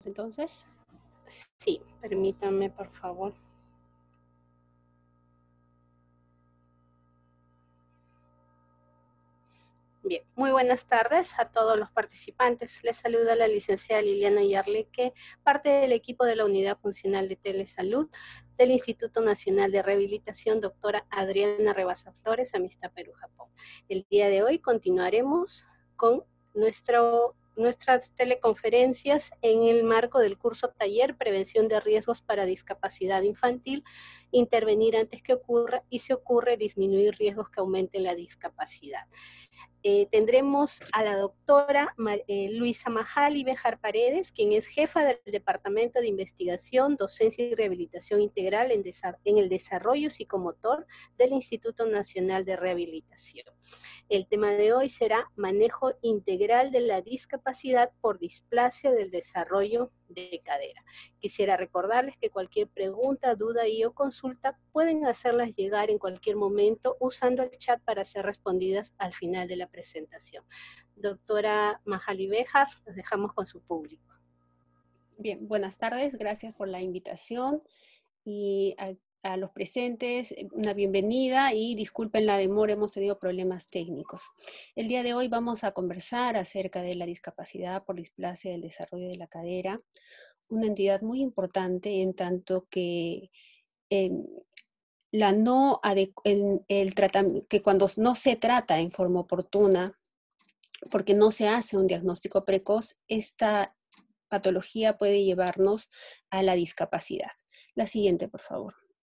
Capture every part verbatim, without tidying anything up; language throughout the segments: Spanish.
entonces. Sí, permítanme, por favor. Bien, muy buenas tardes a todos los participantes. Les saluda la licenciada Liliana Yarleque, parte del equipo de la Unidad Funcional de Telesalud del Instituto Nacional de Rehabilitación, doctora Adriana Rebasa Flores, Amistad Perú, Japón. El día de hoy continuaremos con nuestro nuestras teleconferencias en el marco del curso taller Prevención de Riesgos para Discapacidad Infantil, intervenir antes que ocurra y si ocurre disminuir riesgos que aumenten la discapacidad. Eh, tendremos a la doctora Mar eh, Luisa Majali Bejar Paredes, quien es jefa del Departamento de Investigación, Docencia y Rehabilitación Integral en, en el Desarrollo Psicomotor del Instituto Nacional de Rehabilitación. El tema de hoy será manejo integral de la discapacidad por displasia del desarrollo de cadera. Quisiera recordarles que cualquier pregunta, duda y o consulta pueden hacerlas llegar en cualquier momento usando el chat para ser respondidas al final de la presentación. Doctora Majali Bejar, los dejamos con su público. Bien, buenas tardes, gracias por la invitación y a, a los presentes una bienvenida y disculpen la demora, hemos tenido problemas técnicos. El día de hoy vamos a conversar acerca de la discapacidad por displasia del desarrollo de la cadera, una entidad muy importante en tanto que eh, la no el, el que cuando no se trata en forma oportuna, porque no se hace un diagnóstico precoz, esta patología puede llevarnos a la discapacidad. La siguiente, por favor.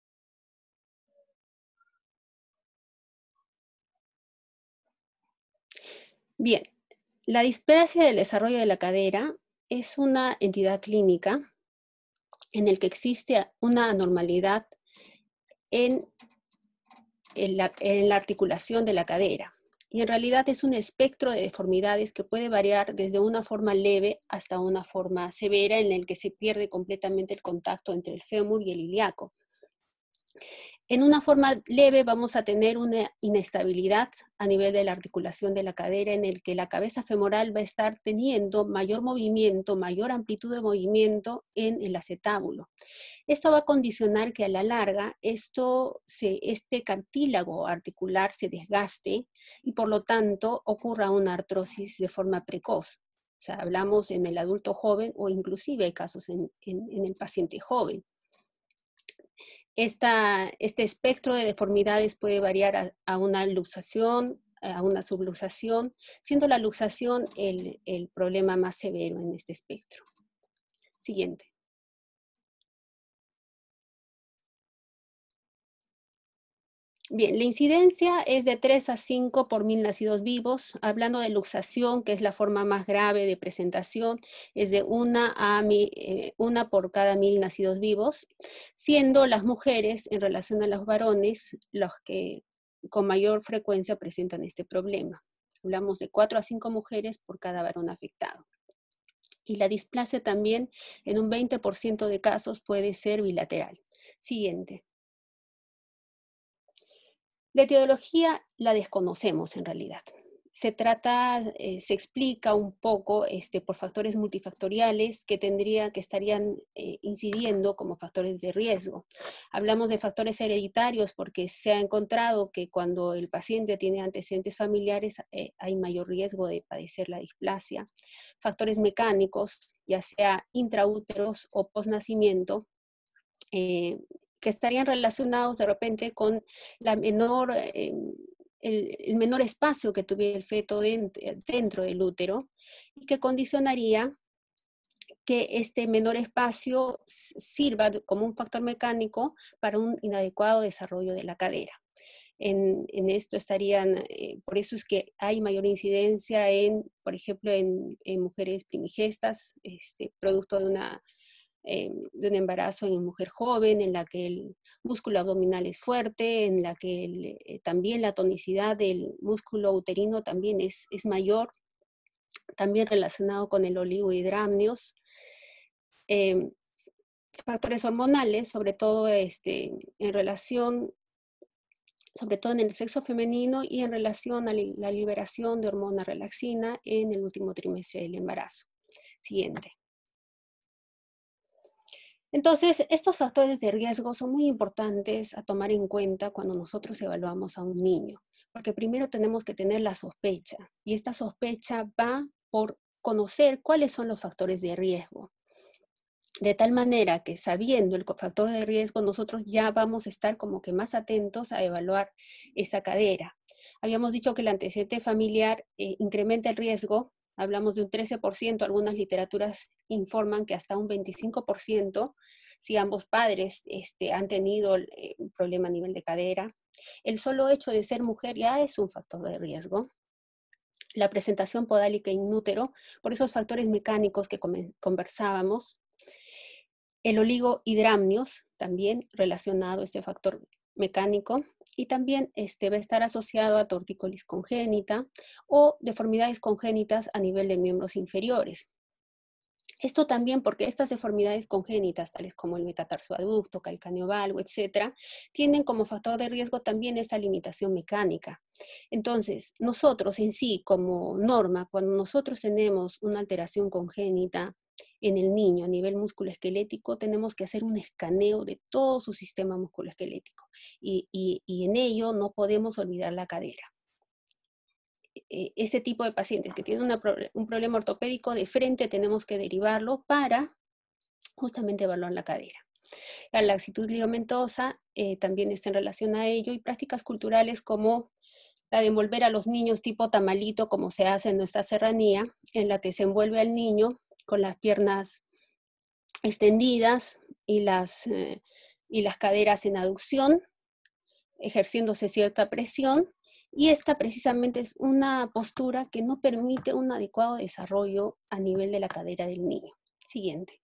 Bien, la displasia del desarrollo de la cadera es una entidad clínica en la que existe una anormalidad en, en, la, en la articulación de la cadera. Y en realidad es un espectro de deformidades que puede variar desde una forma leve hasta una forma severa en la que se pierde completamente el contacto entre el fémur y el ilíaco. En una forma leve vamos a tener una inestabilidad a nivel de la articulación de la cadera en el que la cabeza femoral va a estar teniendo mayor movimiento, mayor amplitud de movimiento en el acetábulo. Esto va a condicionar que a la larga esto se, este cartílago articular se desgaste y por lo tanto ocurra una artrosis de forma precoz. O sea, hablamos en el adulto joven o inclusive hay casos en, en, en el paciente joven. Esta, este espectro de deformidades puede variar a, a una luxación, a una subluxación, siendo la luxación el, el problema más severo en este espectro. Siguiente. Bien, la incidencia es de tres a cinco por mil nacidos vivos. Hablando de luxación, que es la forma más grave de presentación, es de una, a mil, eh, una por cada mil nacidos vivos, siendo las mujeres en relación a los varones los que con mayor frecuencia presentan este problema. Hablamos de cuatro a cinco mujeres por cada varón afectado. Y la displasia también en un veinte por ciento de casos puede ser bilateral. Siguiente. La etiología la desconocemos en realidad. Se trata, eh, se explica un poco este, por factores multifactoriales que tendría, que estarían eh, incidiendo como factores de riesgo. Hablamos de factores hereditarios porque se ha encontrado que cuando el paciente tiene antecedentes familiares eh, hay mayor riesgo de padecer la displasia. Factores mecánicos, ya sea intraúteros o postnacimiento, eh, que estarían relacionados de repente con la menor, eh, el, el menor espacio que tuviera el feto dentro, dentro del útero y que condicionaría que este menor espacio sirva como un factor mecánico para un inadecuado desarrollo de la cadera. En, en esto estarían, eh, por eso es que hay mayor incidencia en, por ejemplo, en, en mujeres primigestas, este, producto de una Eh, de un embarazo en mujer joven, en la que el músculo abdominal es fuerte, en la que el, eh, también la tonicidad del músculo uterino también es, es mayor, también relacionado con el oligohidramnios. Eh, factores hormonales, sobre todo este, en relación, sobre todo en el sexo femenino y en relación a la liberación de hormona relaxina en el último trimestre del embarazo. Siguiente. Entonces, estos factores de riesgo son muy importantes a tomar en cuenta cuando nosotros evaluamos a un niño, porque primero tenemos que tener la sospecha, y esta sospecha va por conocer cuáles son los factores de riesgo. De tal manera que sabiendo el factor de riesgo, nosotros ya vamos a estar como que más atentos a evaluar esa cadera. Habíamos dicho que el antecedente familiar eh, incrementa el riesgo, hablamos de un trece por ciento, algunas literaturas informan que hasta un veinticinco por ciento si ambos padres este, han tenido eh, un problema a nivel de cadera. El solo hecho de ser mujer ya es un factor de riesgo. La presentación podálica in útero, por esos factores mecánicos que conversábamos. El oligohidramnios, también relacionado a este factor mecánico, y también este, va a estar asociado a tortícolis congénita o deformidades congénitas a nivel de miembros inferiores. Esto también porque estas deformidades congénitas, tales como el metatarsoaducto, calcáneo valgo, etcétera, tienen como factor de riesgo también esta limitación mecánica. Entonces, nosotros en sí, como norma, cuando nosotros tenemos una alteración congénita en el niño a nivel musculoesquelético, tenemos que hacer un escaneo de todo su sistema musculoesquelético y, y, y en ello no podemos olvidar la cadera. Ese tipo de pacientes que tienen una, un problema ortopédico de frente tenemos que derivarlo para justamente evaluar la cadera. La laxitud ligamentosa eh, también está en relación a ello, y prácticas culturales como la de envolver a los niños tipo tamalito, como se hace en nuestra serranía, en la que se envuelve al niño con las piernas extendidas y las, eh, y las caderas en aducción, ejerciéndose cierta presión, y esta precisamente es una postura que no permite un adecuado desarrollo a nivel de la cadera del niño. Siguiente.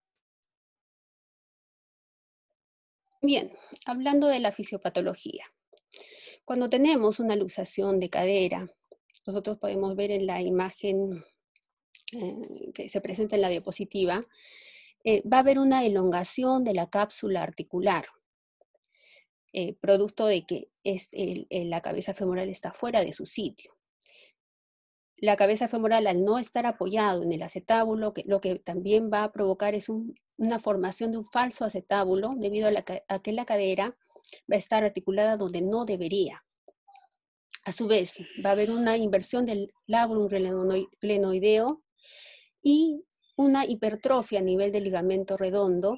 Bien, hablando de la fisiopatología. Cuando tenemos una luxación de cadera, nosotros podemos ver en la imagen eh, que se presenta en la diapositiva, eh, va a haber una elongación de la cápsula articular, eh, producto de que es el, el, la cabeza femoral está fuera de su sitio. La cabeza femoral, al no estar apoyado en el acetábulo, que, lo que también va a provocar es un, una formación de un falso acetábulo, debido a, la, a que la cadera va a estar articulada donde no debería. A su vez, va a haber una inversión del labrum glenoideo y una hipertrofia a nivel del ligamento redondo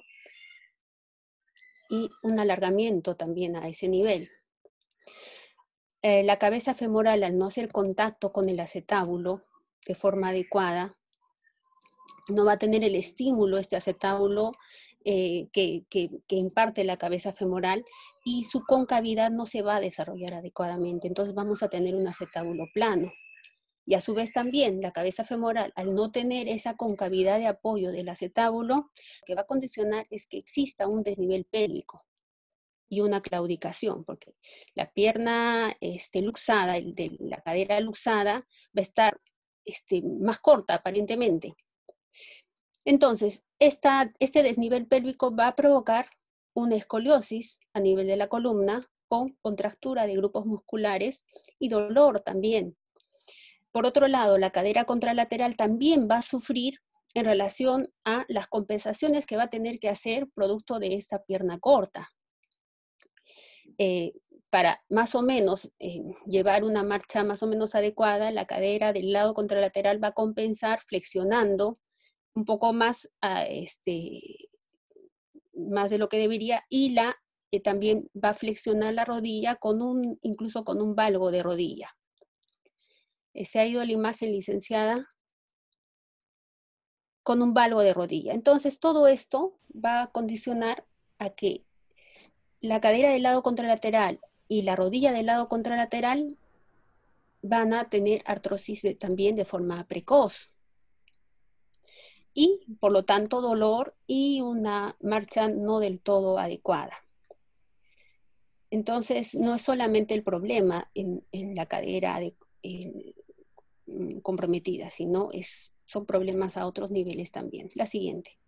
y un alargamiento también a ese nivel. Eh, la cabeza femoral, al no hacer contacto con el acetábulo de forma adecuada, no va a tener el estímulo, este acetábulo eh, que, que, que imparte la cabeza femoral, y su concavidad no se va a desarrollar adecuadamente. Entonces vamos a tener un acetábulo plano. Y a su vez también la cabeza femoral, al no tener esa concavidad de apoyo del acetábulo, lo que va a condicionar es que exista un desnivel pélvico y una claudicación, porque la pierna este, luxada, el de la cadera luxada, va a estar este, más corta aparentemente. Entonces, esta, este desnivel pélvico va a provocar una escoliosis a nivel de la columna, con contractura de grupos musculares y dolor también. Por otro lado, la cadera contralateral también va a sufrir en relación a las compensaciones que va a tener que hacer producto de esta pierna corta. Eh, para más o menos eh, llevar una marcha más o menos adecuada, la cadera del lado contralateral va a compensar flexionando un poco más, a este, más de lo que debería, y la, eh, también va a flexionar la rodilla con un, incluso con un valgo de rodilla. Se ha ido a la imagen, licenciada, con un valgo de rodilla. Entonces, todo esto va a condicionar a que la cadera del lado contralateral y la rodilla del lado contralateral van a tener artrosis de, también de forma precoz. Y, por lo tanto, dolor y una marcha no del todo adecuada. Entonces, no es solamente el problema en, en la cadera de, en, comprometida, sino es, son problemas a otros niveles también. La siguiente.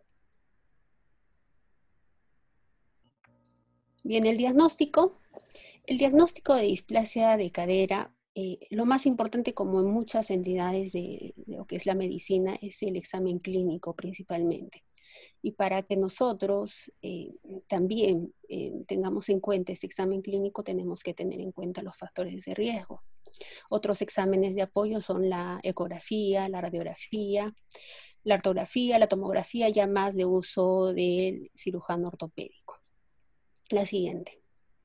Bien, el diagnóstico. El diagnóstico de displasia de cadera, eh, lo más importante, como en muchas entidades de, de lo que es la medicina, es el examen clínico principalmente. y para que nosotros eh, también eh, tengamos en cuenta este examen clínico, tenemos que tener en cuenta los factores de riesgo. Otros exámenes de apoyo son la ecografía, la radiografía, la ortografía, la tomografía, ya más de uso del cirujano ortopédico. La siguiente.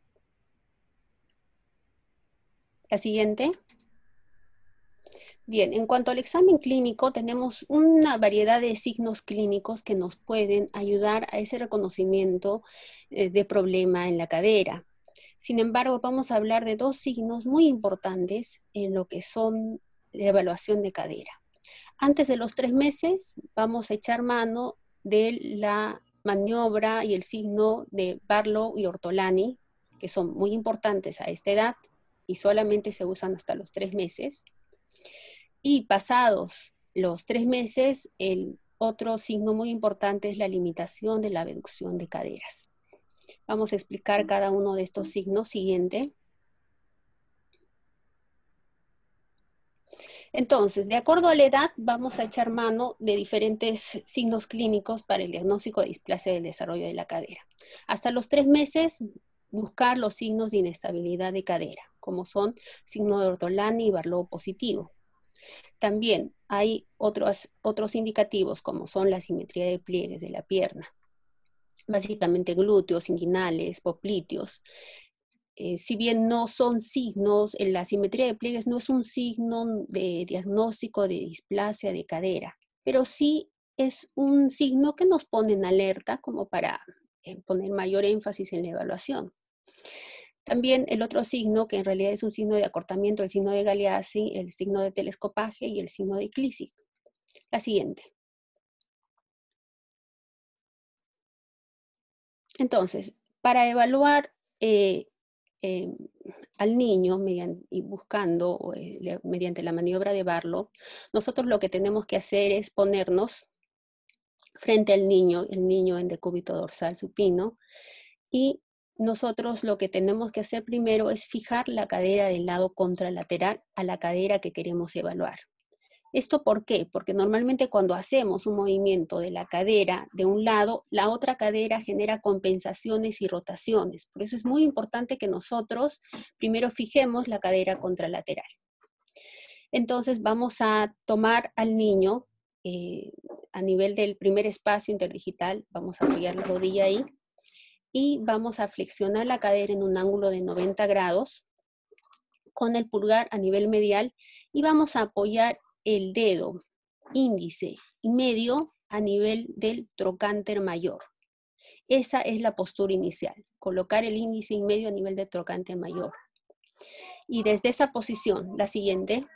La siguiente. Bien, en cuanto al examen clínico, tenemos una variedad de signos clínicos que nos pueden ayudar a ese reconocimiento eh, de problema en la cadera. Sin embargo, vamos a hablar de dos signos muy importantes en lo que son la evaluación de cadera. Antes de los tres meses, vamos a echar mano de la maniobra y el signo de Barlow y Ortolani, que son muy importantes a esta edad y solamente se usan hasta los tres meses. Y pasados los tres meses, el otro signo muy importante es la limitación de la abducción de caderas. Vamos a explicar cada uno de estos signos. Siguiente. Entonces, de acuerdo a la edad, vamos a echar mano de diferentes signos clínicos para el diagnóstico de displasia del desarrollo de la cadera. Hasta los tres meses, buscar los signos de inestabilidad de cadera, como son signo de Ortolani y Barlow positivo. También hay otros, otros indicativos como son la simetría de pliegues de la pierna, básicamente glúteos, inguinales, popliteos. Eh, si bien no son signos, en la simetría de pliegues no es un signo de diagnóstico de displasia de cadera, pero sí es un signo que nos pone en alerta como para eh, poner mayor énfasis en la evaluación. También el otro signo, que en realidad es un signo de acortamiento, el signo de Galeazzi, el signo de telescopaje y el signo de Klisyk. La siguiente. Entonces, para evaluar eh, eh, al niño mediante, y buscando eh, le, mediante la maniobra de Barlow, nosotros lo que tenemos que hacer es ponernos frente al niño, el niño en decúbito dorsal supino, y nosotros lo que tenemos que hacer primero es fijar la cadera del lado contralateral a la cadera que queremos evaluar. ¿Esto por qué? Porque normalmente cuando hacemos un movimiento de la cadera de un lado, la otra cadera genera compensaciones y rotaciones. Por eso es muy importante que nosotros primero fijemos la cadera contralateral. Entonces vamos a tomar al niño eh, a nivel del primer espacio interdigital, vamos a apoyar la rodilla ahí, y vamos a flexionar la cadera en un ángulo de noventa grados con el pulgar a nivel medial y vamos a apoyar el dedo índice y medio a nivel del trocánter mayor. Esa es la postura inicial, colocar el índice y medio a nivel del trocánter mayor. Y desde esa posición, la siguiente,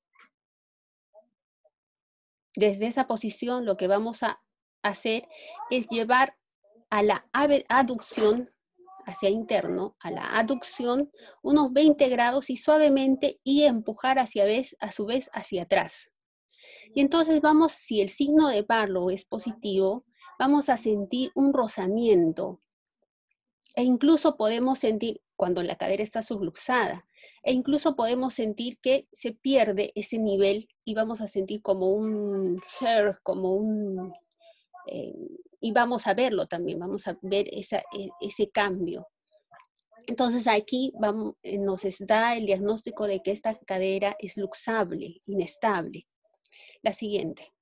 desde esa posición lo que vamos a hacer es llevar a la aducción hacia interno, a la aducción, unos veinte grados y suavemente y empujar hacia vez, a su vez hacia atrás. Y entonces vamos, si el signo de Barlow es positivo, vamos a sentir un rozamiento. E incluso podemos sentir, cuando la cadera está subluxada, e incluso podemos sentir que se pierde ese nivel y vamos a sentir como un hair, como un... Eh, y vamos a verlo también, vamos a ver esa, ese cambio. Entonces aquí vamos, nos da el diagnóstico de que esta cadera es luxable, inestable. La siguiente.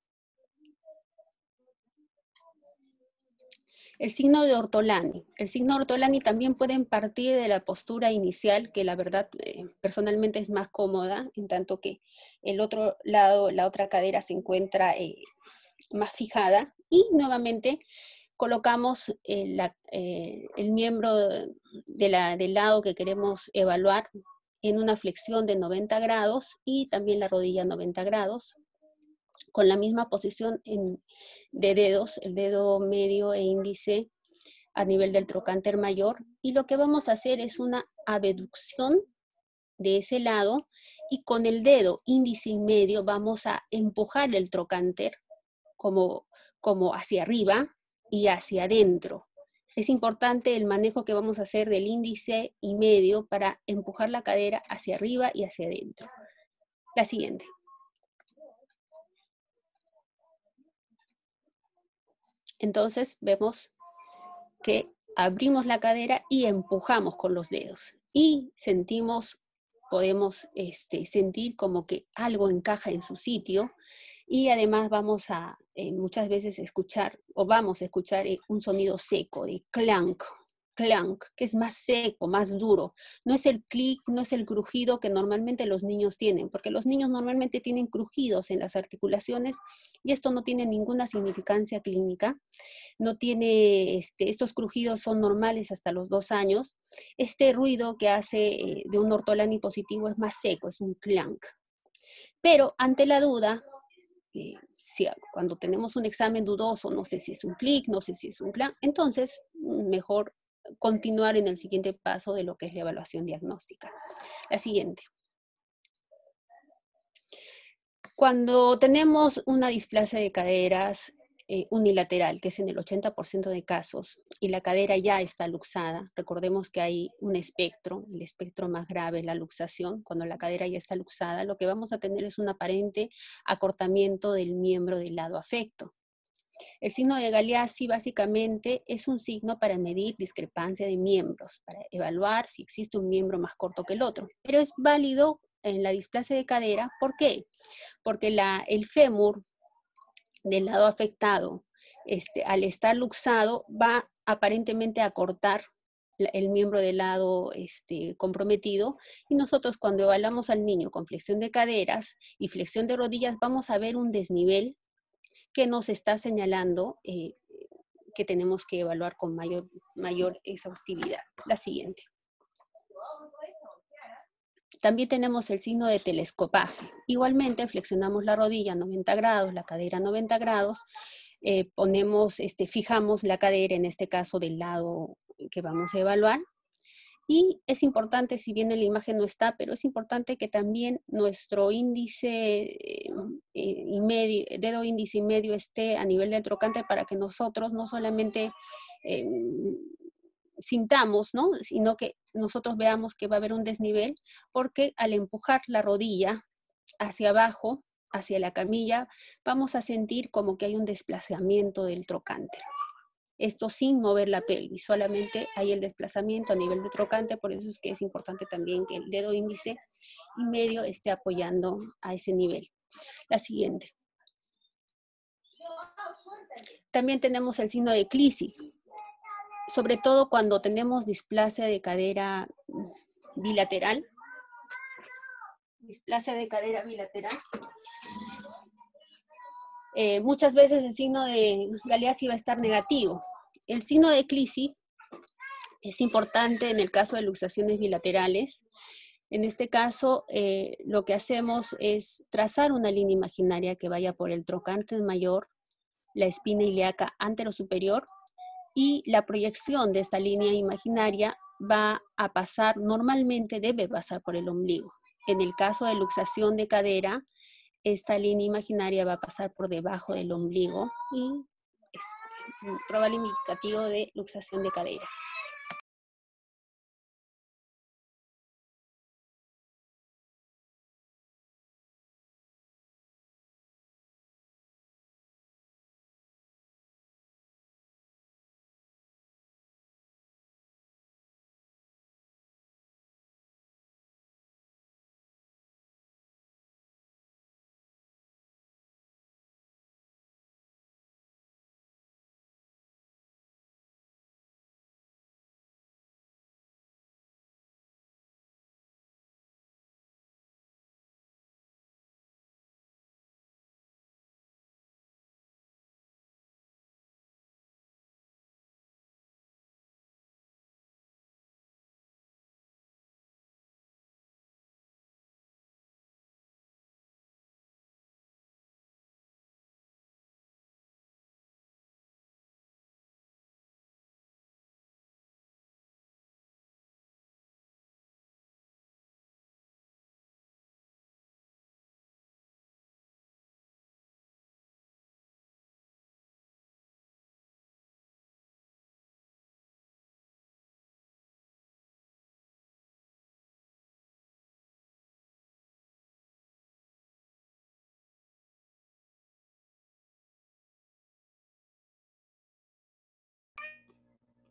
El signo de Ortolani. El signo de Ortolani también pueden partir de la postura inicial, que la verdad eh, personalmente es más cómoda, en tanto que el otro lado, la otra cadera se encuentra eh, más fijada. Y nuevamente colocamos eh, la, eh, el miembro de la, del lado que queremos evaluar en una flexión de noventa grados y también la rodilla noventa grados, con la misma posición en, de dedos, el dedo medio e índice a nivel del trocánter mayor. Y lo que vamos a hacer es una abducción de ese lado y con el dedo índice y medio vamos a empujar el trocánter como, como hacia arriba y hacia adentro. Es importante el manejo que vamos a hacer del índice y medio para empujar la cadera hacia arriba y hacia adentro. La siguiente. Entonces vemos que abrimos la cadera y empujamos con los dedos. Y sentimos, podemos este, sentir como que algo encaja en su sitio. Y además vamos a eh, muchas veces escuchar, o vamos a escuchar eh, un sonido seco de clank, clank, que es más seco, más duro. No es el clic, no es el crujido que normalmente los niños tienen, porque los niños normalmente tienen crujidos en las articulaciones y esto no tiene ninguna significancia clínica. No tiene, este, estos crujidos son normales hasta los dos años. Este ruido que hace eh, de un ortolani positivo es más seco, es un clank. Pero ante la duda, eh, si, cuando tenemos un examen dudoso, no sé si es un clic, no sé si es un clank, entonces mejor continuar en el siguiente paso de lo que es la evaluación diagnóstica. La siguiente. Cuando tenemos una displasia de caderas eh, unilateral, que es en el ochenta por ciento de casos, y la cadera ya está luxada, recordemos que hay un espectro, el espectro más grave es la luxación. Cuando la cadera ya está luxada, lo que vamos a tener es un aparente acortamiento del miembro del lado afecto. El signo de Galeazzi básicamente es un signo para medir discrepancia de miembros, para evaluar si existe un miembro más corto que el otro, pero es válido en la displasia de cadera. ¿Por qué? Porque la, el fémur del lado afectado, este, al estar luxado, va aparentemente a cortar el miembro del lado este, comprometido, y nosotros cuando evaluamos al niño con flexión de caderas y flexión de rodillas vamos a ver un desnivel que nos está señalando eh, que tenemos que evaluar con mayor, mayor exhaustividad. La siguiente. También tenemos el signo de telescopaje. Igualmente flexionamos la rodilla noventa grados, la cadera noventa grados, eh, ponemos, este, fijamos la cadera, en este caso del lado que vamos a evaluar. Y es importante, si bien en la imagen no está, pero es importante que también nuestro índice eh, y medio, dedo índice y medio esté a nivel del trocante para que nosotros no solamente eh, sintamos, ¿no? Sino que nosotros veamos que va a haber un desnivel, porque al empujar la rodilla hacia abajo, hacia la camilla, vamos a sentir como que hay un desplazamiento del trocante. Esto sin mover la pelvis, solamente hay el desplazamiento a nivel de trocante, por eso es que es importante también que el dedo índice y medio esté apoyando a ese nivel. La siguiente. También tenemos el signo de crisis, sobre todo cuando tenemos displasia de cadera bilateral. Displasia de cadera bilateral. Eh, muchas veces el signo de Galeazzi va a estar negativo. El signo de crisis es importante en el caso de luxaciones bilaterales. En este caso, eh, lo que hacemos es trazar una línea imaginaria que vaya por el trocánter mayor, la espina ilíaca anterosuperior, y la proyección de esta línea imaginaria va a pasar, normalmente debe pasar por el ombligo. En el caso de luxación de cadera, esta línea imaginaria va a pasar por debajo del ombligo y es un probable indicativo de luxación de cadera.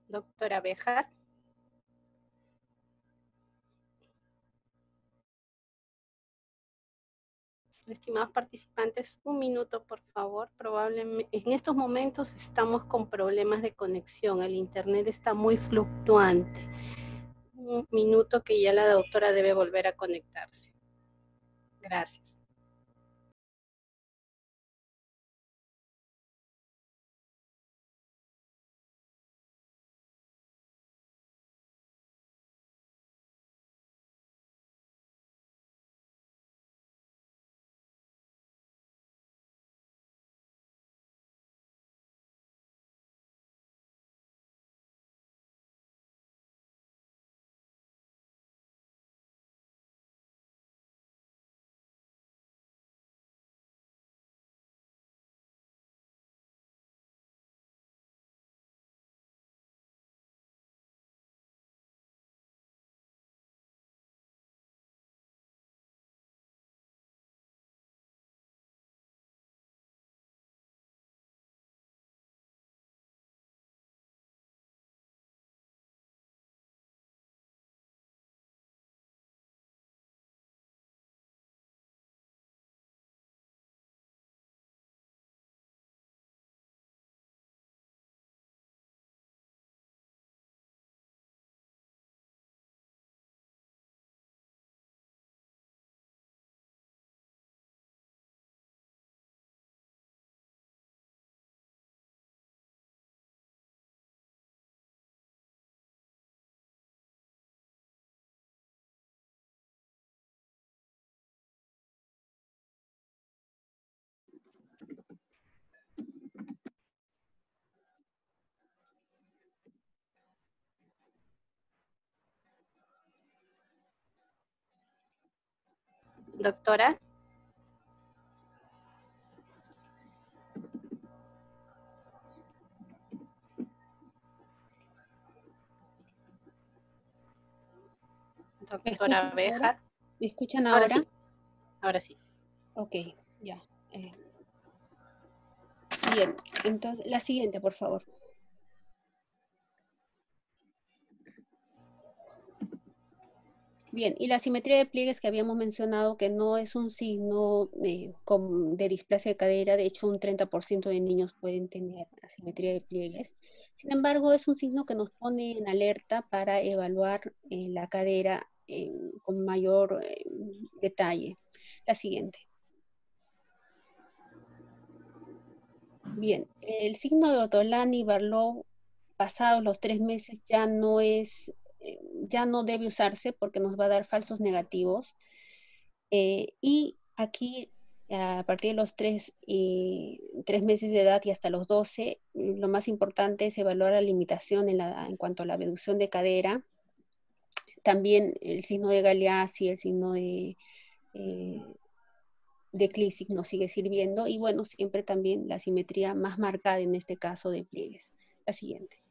Doctora Bejar. Estimados participantes, un minuto por favor. Probablemente en estos momentos estamos con problemas de conexión. El internet está muy fluctuante. Un minuto que ya la doctora debe volver a conectarse. Gracias. Doctora. ¿Me Doctora escuchan ahora? Bejar. ¿Me escuchan Ahora ahora? sí, ahora sí. Ok, ya. Eh, Bien, entonces, la siguiente, por favor. Bien, y la simetría de pliegues que habíamos mencionado que no es un signo eh, com- de displasia de cadera, de hecho un treinta por ciento de niños pueden tener asimetría de pliegues. Sin embargo, es un signo que nos pone en alerta para evaluar eh, la cadera eh, con mayor eh, detalle. La siguiente. Bien, el signo de Ortolan y Barlow pasados los tres meses ya no es, eh, ya no debe usarse porque nos va a dar falsos negativos. Eh, y aquí, a partir de los tres, y tres meses de edad y hasta los doce, lo más importante es evaluar la limitación en, la, en cuanto a la abducción de cadera. También el signo de Galeazzi, el signo de, eh, de Klizik nos sigue sirviendo. Y bueno, siempre también la simetría más marcada en este caso de pliegues. La siguiente.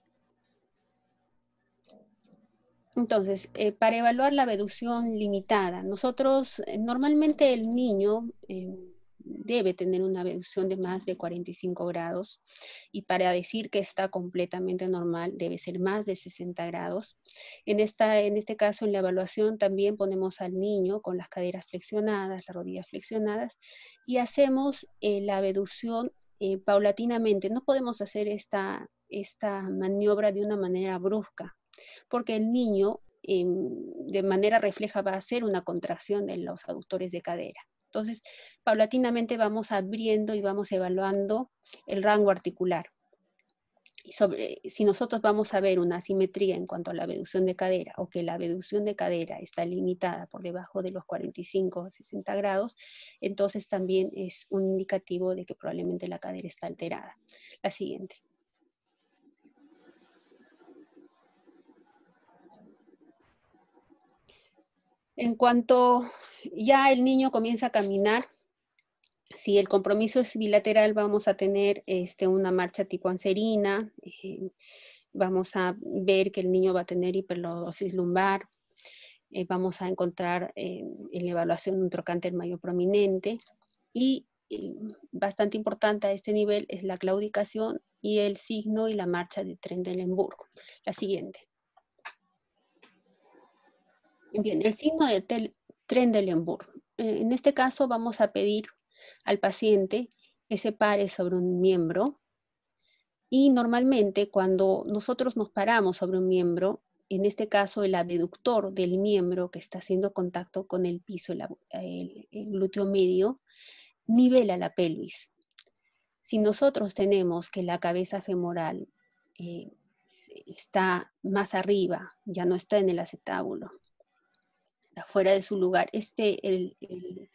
Entonces, eh, para evaluar la abducción limitada, nosotros, eh, normalmente el niño eh, debe tener una abducción de más de cuarenta y cinco grados y para decir que está completamente normal debe ser más de sesenta grados. En, esta, en este caso, en la evaluación también ponemos al niño con las caderas flexionadas, las rodillas flexionadas y hacemos eh, la abducción eh, paulatinamente. No podemos hacer esta, esta maniobra de una manera brusca porque el niño eh, de manera refleja va a hacer una contracción de los aductores de cadera. Entonces, paulatinamente vamos abriendo y vamos evaluando el rango articular. Y sobre, si nosotros vamos a ver una asimetría en cuanto a la abducción de cadera o que la abducción de cadera está limitada por debajo de los cuarenta y cinco o sesenta grados, entonces también es un indicativo de que probablemente la cadera está alterada. La siguiente. En cuanto ya el niño comienza a caminar, si el compromiso es bilateral, vamos a tener este, una marcha tipo anserina, eh, vamos a ver que el niño va a tener hiperlordosis lumbar, eh, vamos a encontrar eh, en la evaluación un trocánter mayor prominente y eh, bastante importante a este nivel es la claudicación y el signo y la marcha de Trendelenburg. La siguiente. Bien, el signo de Trendelenburg. Eh, en este caso vamos a pedir al paciente que se pare sobre un miembro, y normalmente cuando nosotros nos paramos sobre un miembro, en este caso el abductor del miembro que está haciendo contacto con el piso, el, el, el glúteo medio, nivela la pelvis. Si nosotros tenemos que la cabeza femoral eh, está más arriba, ya no está en el acetábulo, está fuera de su lugar, este, el, el,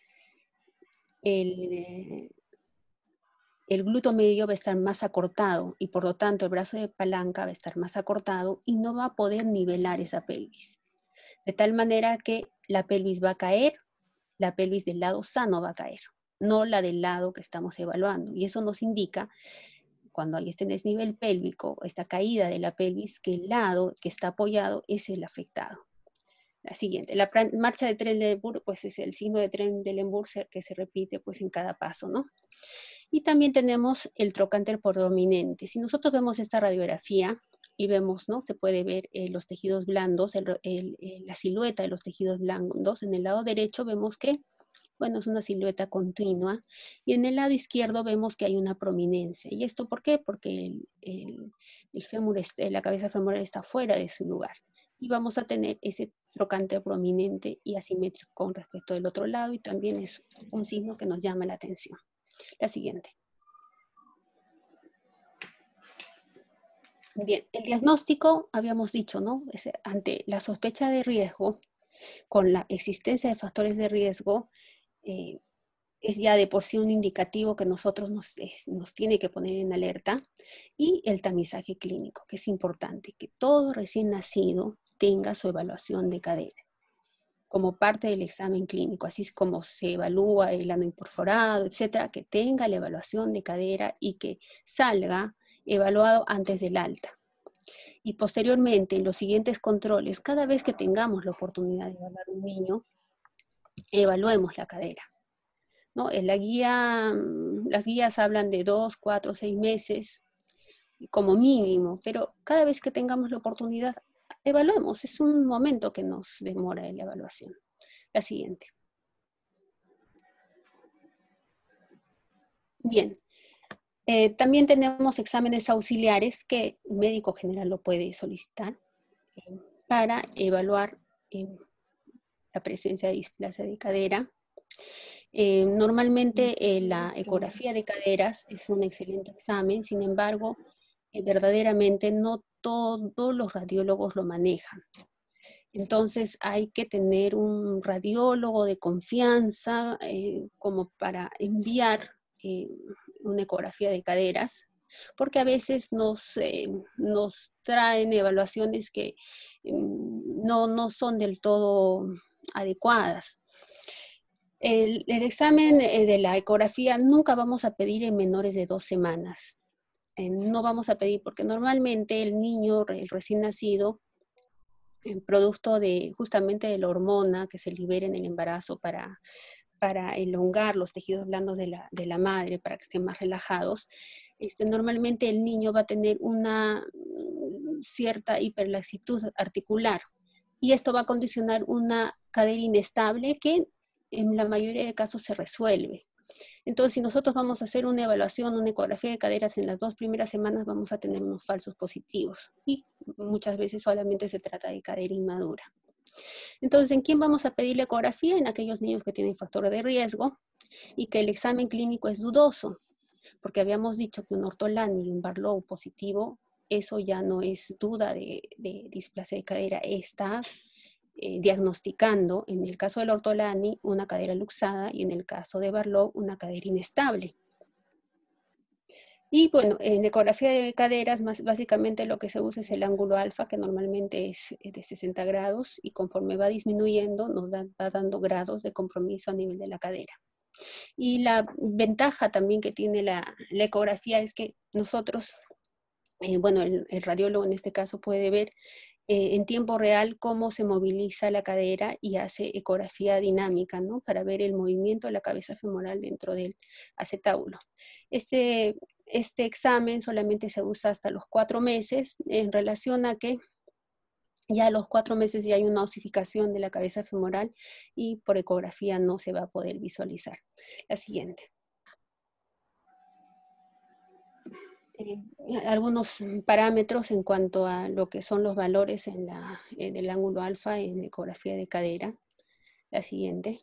el, el glúteo medio va a estar más acortado y por lo tanto el brazo de palanca va a estar más acortado y no va a poder nivelar esa pelvis. De tal manera que la pelvis va a caer, la pelvis del lado sano va a caer, no la del lado que estamos evaluando. Y eso nos indica, cuando hay este desnivel pélvico, esta caída de la pelvis, que el lado que está apoyado es el afectado. La siguiente, la marcha de Trendelenburg, pues es el signo de Trendelenburg que se repite pues en cada paso, ¿no? Y también tenemos el trocánter prominente. Si nosotros vemos esta radiografía y vemos, ¿no? Se puede ver eh, los tejidos blandos, el, el, el, la silueta de los tejidos blandos. En el lado derecho vemos que, bueno, es una silueta continua. Y en el lado izquierdo vemos que hay una prominencia. ¿Y esto por qué? Porque el, el, el fémur, la cabeza femoral está fuera de su lugar. Y vamos a tener ese trocánter prominente y asimétrico con respecto del otro lado, y también es un signo que nos llama la atención. La siguiente. Bien, el diagnóstico, habíamos dicho, ¿no? Es ante la sospecha de riesgo, con la existencia de factores de riesgo, eh, es ya de por sí un indicativo que nosotros nos, es, nos tiene que poner en alerta, y el tamizaje clínico, que es importante, que todo recién nacido tenga su evaluación de cadera como parte del examen clínico, así es como se evalúa el ano imperforado, etcétera, que tenga la evaluación de cadera y que salga evaluado antes del alta. Y posteriormente, en los siguientes controles, cada vez que tengamos la oportunidad de evaluar un niño, evaluemos la cadera, ¿no? En la guía, las guías hablan de dos, cuatro, seis meses como mínimo, pero cada vez que tengamos la oportunidad, evaluemos. Es un momento que nos demora en la evaluación. La siguiente. Bien. Eh, también tenemos exámenes auxiliares que el médico general lo puede solicitar eh, para evaluar eh, la presencia de displasia de cadera. Eh, normalmente eh, la ecografía de caderas es un excelente examen, sin embargo, eh, verdaderamente no todos los radiólogos lo manejan. Entonces hay que tener un radiólogo de confianza eh, como para enviar eh, una ecografía de caderas, porque a veces nos, eh, nos traen evaluaciones que eh, no, no son del todo adecuadas. El, el examen eh, de la ecografía nunca vamos a pedir en menores de dos semanas. Eh, no vamos a pedir porque normalmente el niño, el recién nacido, el producto de justamente de la hormona que se libera en el embarazo para, para elongar los tejidos blandos de la, de la madre, para que estén más relajados, este, normalmente el niño va a tener una cierta hiperlaxitud articular, y esto va a condicionar una cadera inestable que en la mayoría de casos se resuelve. Entonces, si nosotros vamos a hacer una evaluación, una ecografía de caderas en las dos primeras semanas, vamos a tener unos falsos positivos, y muchas veces solamente se trata de cadera inmadura. Entonces, ¿en quién vamos a pedir la ecografía? En aquellos niños que tienen factor de riesgo y que el examen clínico es dudoso, porque habíamos dicho que un ortolani y un Barlow positivo, eso ya no es duda de, de displasia de cadera, está Eh, diagnosticando, en el caso del ortolani, una cadera luxada, y en el caso de Barlow, una cadera inestable. Y bueno, en ecografía de caderas, más, básicamente lo que se usa es el ángulo alfa, que normalmente es de sesenta grados, y conforme va disminuyendo, nos da, va dando grados de compromiso a nivel de la cadera. Y la ventaja también que tiene la, la ecografía es que nosotros, eh, bueno, el, el radiólogo en este caso puede ver Eh, en tiempo real cómo se moviliza la cadera y hace ecografía dinámica, ¿no? Para ver el movimiento de la cabeza femoral dentro del acetábulo. Este, este examen solamente se usa hasta los cuatro meses en relación a que ya a los cuatro meses ya hay una osificación de la cabeza femoral y por ecografía no se va a poder visualizar. La siguiente. Eh, algunos parámetros en cuanto a lo que son los valores en, la, en el ángulo alfa en ecografía de cadera. La siguiente.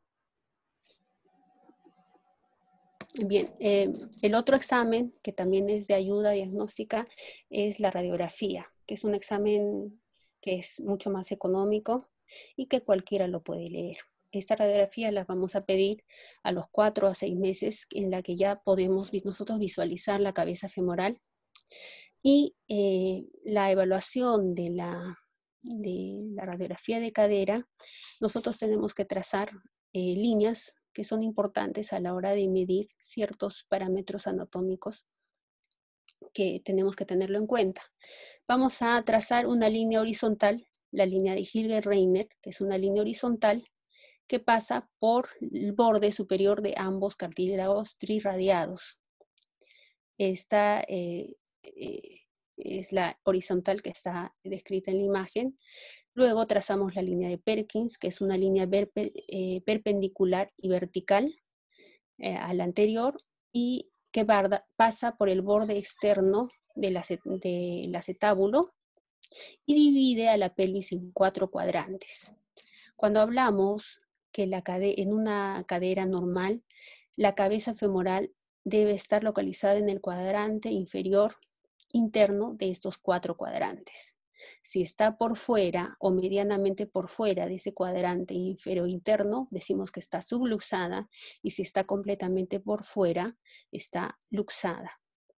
Bien, eh, el otro examen que también es de ayuda diagnóstica es la radiografía, que es un examen que es mucho más económico y que cualquiera lo puede leer. Esta radiografía la vamos a pedir a los cuatro a seis meses, en la que ya podemos nosotros visualizar la cabeza femoral y eh, la evaluación de la, de la radiografía de cadera. Nosotros tenemos que trazar eh, líneas que son importantes a la hora de medir ciertos parámetros anatómicos que tenemos que tenerlo en cuenta. Vamos a trazar una línea horizontal, la línea de Hilger-Reiner, que es una línea horizontal que pasa por el borde superior de ambos cartílagos trirradiados. Esta eh, eh, es la horizontal que está descrita en la imagen. Luego trazamos la línea de Perkins, que es una línea eh, perpendicular y vertical eh, a la anterior y que barda, pasa por el borde externo del de acetábulo y divide a la pelvis en cuatro cuadrantes. Cuando hablamos que la en una cadera normal, la cabeza femoral debe estar localizada en el cuadrante inferior interno de estos cuatro cuadrantes. Si está por fuera o medianamente por fuera de ese cuadrante inferior interno, decimos que está subluxada, y si está completamente por fuera, está luxada.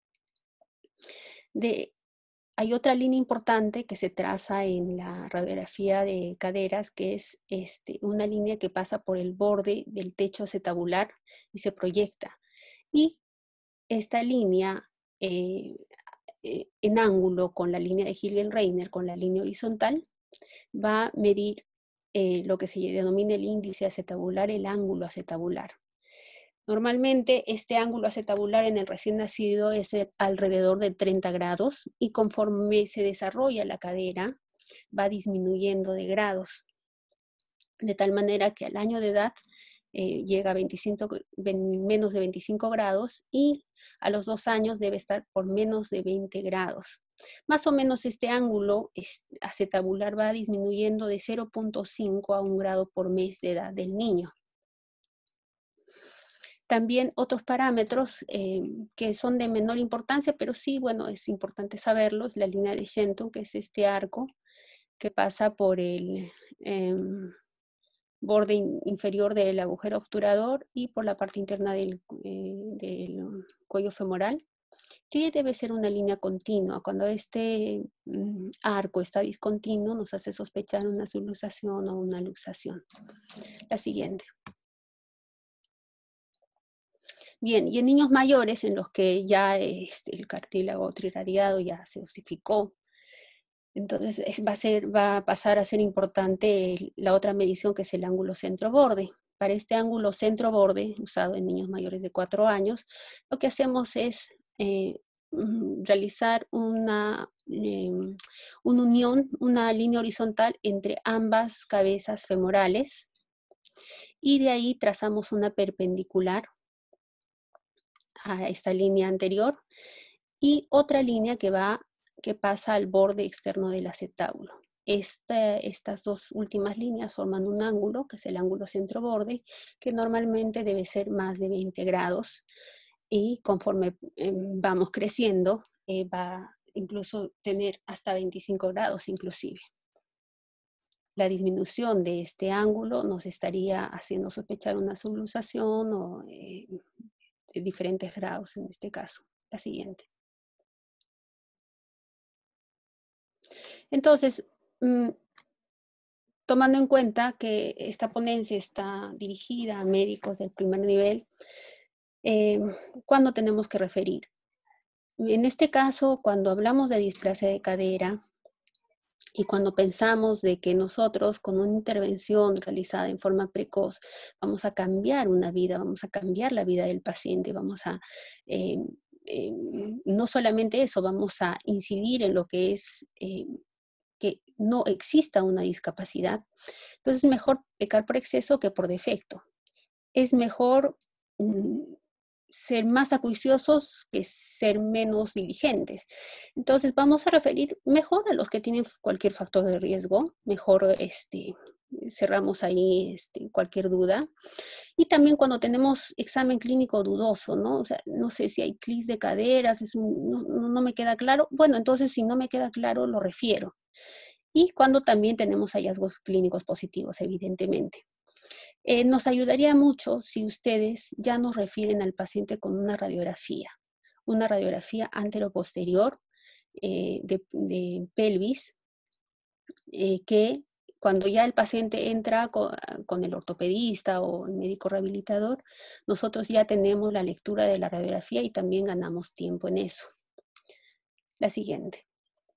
De, hay otra línea importante que se traza en la radiografía de caderas, que es este, una línea que pasa por el borde del techo acetabular y se proyecta. Y esta línea eh, en ángulo con la línea de Hilger-Reiner, con la línea horizontal, va a medir eh, lo que se denomina el índice acetabular, el ángulo acetabular. Normalmente este ángulo acetabular en el recién nacido es alrededor de treinta grados y conforme se desarrolla la cadera va disminuyendo de grados, de tal manera que al año de edad eh, llega a veinticinco, menos de veinticinco grados y a los dos años debe estar por menos de veinte grados. Más o menos este ángulo acetabular va disminuyendo de cero punto cinco a un grado por mes de edad del niño. También otros parámetros eh, que son de menor importancia, pero sí, bueno, es importante saberlos, la línea de Shenton, que es este arco que pasa por el eh, borde in, inferior del agujero obturador y por la parte interna del, eh, del cuello femoral, que debe ser una línea continua. Cuando este mm, arco está discontinuo, nos hace sospechar una subluxación o una luxación. La siguiente. Bien, y en niños mayores en los que ya este, el cartílago trirradiado ya se osificó, entonces va a, ser, va a pasar a ser importante la otra medición, que es el ángulo centro-borde. Para este ángulo centro-borde, usado en niños mayores de cuatro años, lo que hacemos es eh, realizar una, eh, una unión, una línea horizontal entre ambas cabezas femorales, y de ahí trazamos una perpendicular a esta línea anterior y otra línea que va que pasa al borde externo del acetábulo. Este, estas dos últimas líneas forman un ángulo, que es el ángulo centro-borde, que normalmente debe ser más de veinte grados, y conforme eh, vamos creciendo, eh, va a incluso tener hasta veinticinco grados inclusive. La disminución de este ángulo nos estaría haciendo sospechar una subluxación o eh, de diferentes grados en este caso. La siguiente. Entonces, mmm, tomando en cuenta que esta ponencia está dirigida a médicos del primer nivel, eh, ¿cuándo tenemos que referir? En este caso, cuando hablamos de displasia de cadera y cuando pensamos de que nosotros con una intervención realizada en forma precoz vamos a cambiar una vida, vamos a cambiar la vida del paciente, vamos a eh, eh, no solamente eso, vamos a incidir en lo que es eh, que no exista una discapacidad. Entonces es mejor pecar por exceso que por defecto. Es mejor mm, ser más acuiciosos que ser menos diligentes. Entonces vamos a referir mejor a los que tienen cualquier factor de riesgo, mejor este, cerramos ahí este, cualquier duda. Y también cuando tenemos examen clínico dudoso, ¿no? O sea, no sé si hay clis de caderas, es un, no, no me queda claro. Bueno, entonces si no me queda claro, lo refiero. Y cuando también tenemos hallazgos clínicos positivos, evidentemente. Eh, nos ayudaría mucho si ustedes ya nos refieren al paciente con una radiografía, una radiografía anteroposterior eh, de, de pelvis, eh, que cuando ya el paciente entra con, con el ortopedista o el médico rehabilitador, nosotros ya tenemos la lectura de la radiografía y también ganamos tiempo en eso. La siguiente.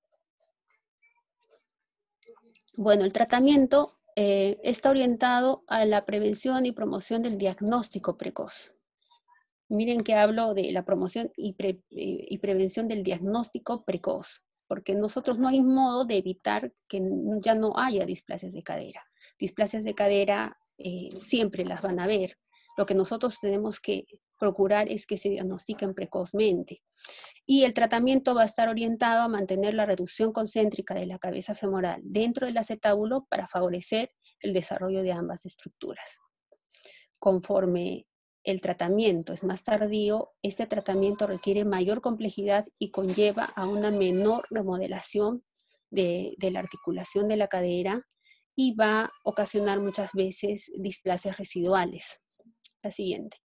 Bueno, el tratamiento eh, está orientado a la prevención y promoción del diagnóstico precoz. Miren que hablo de la promoción y, pre, eh, y prevención del diagnóstico precoz, porque nosotros no hay modo de evitar que ya no haya displasias de cadera. Displasias de cadera eh, siempre las van a ver. Lo que nosotros tenemos que procurar es que se diagnostiquen precozmente. Y el tratamiento va a estar orientado a mantener la reducción concéntrica de la cabeza femoral dentro del acetábulo para favorecer el desarrollo de ambas estructuras. Conforme el tratamiento es más tardío, este tratamiento requiere mayor complejidad y conlleva a una menor remodelación de, de la articulación de la cadera y va a ocasionar muchas veces displasias residuales. La siguiente.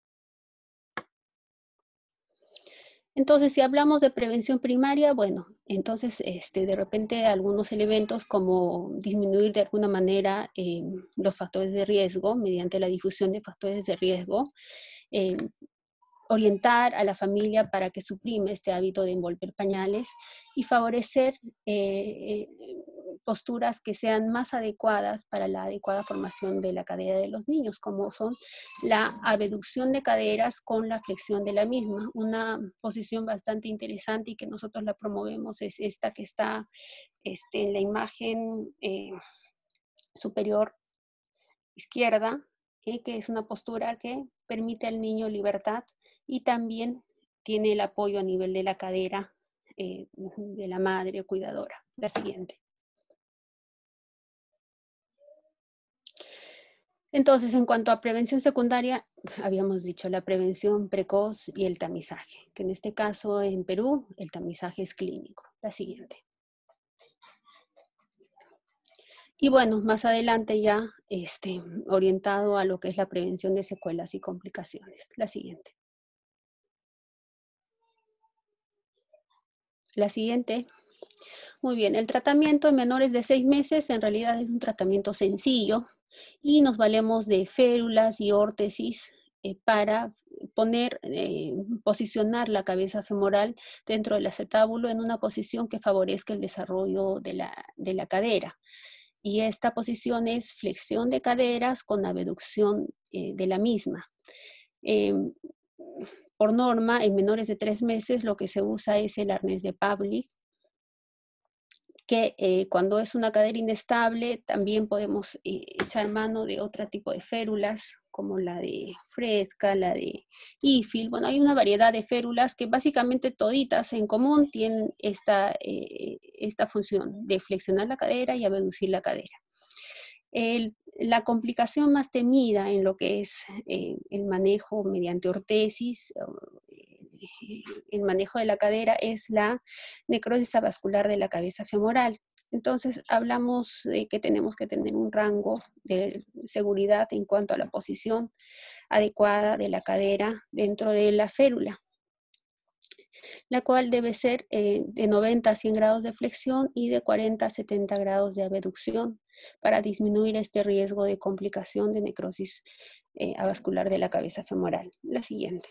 Entonces, si hablamos de prevención primaria, bueno, entonces este, de repente algunos elementos como disminuir de alguna manera eh, los factores de riesgo mediante la difusión de factores de riesgo, eh, orientar a la familia para que suprime este hábito de envolver pañales y favorecer eh, posturas que sean más adecuadas para la adecuada formación de la cadera de los niños, como son la abducción de caderas con la flexión de la misma. Una posición bastante interesante y que nosotros la promovemos es esta que está este, en la imagen eh, superior izquierda, eh, que es una postura que permite al niño libertad y también tiene el apoyo a nivel de la cadera eh, de la madre o cuidadora. La siguiente. Entonces, en cuanto a prevención secundaria, habíamos dicho la prevención precoz y el tamizaje, que en este caso en Perú el tamizaje es clínico. La siguiente. Y bueno, más adelante ya este, orientado a lo que es la prevención de secuelas y complicaciones. La siguiente. La siguiente. Muy bien, el tratamiento en menores de seis meses en realidad es un tratamiento sencillo y nos valemos de férulas y órtesis eh, para poner, eh, posicionar la cabeza femoral dentro del acetábulo en una posición que favorezca el desarrollo de la, de la cadera. Y esta posición es flexión de caderas con abducción eh, de la misma. Eh, por norma, en menores de tres meses lo que se usa es el arnés de Pavlik, que eh, cuando es una cadera inestable también podemos eh, echar mano de otro tipo de férulas, como la de Fresca, la de Ifil. Bueno, hay una variedad de férulas que básicamente toditas en común tienen esta, eh, esta función de flexionar la cadera y abducir la cadera. El, la complicación más temida en lo que es eh, el manejo mediante ortesis, el manejo de la cadera, es la necrosis avascular de la cabeza femoral. Entonces hablamos de que tenemos que tener un rango de seguridad en cuanto a la posición adecuada de la cadera dentro de la férula, la cual debe ser eh, de noventa a cien grados de flexión y de cuarenta a setenta grados de abducción para disminuir este riesgo de complicación de necrosis eh, avascular de la cabeza femoral. La siguiente.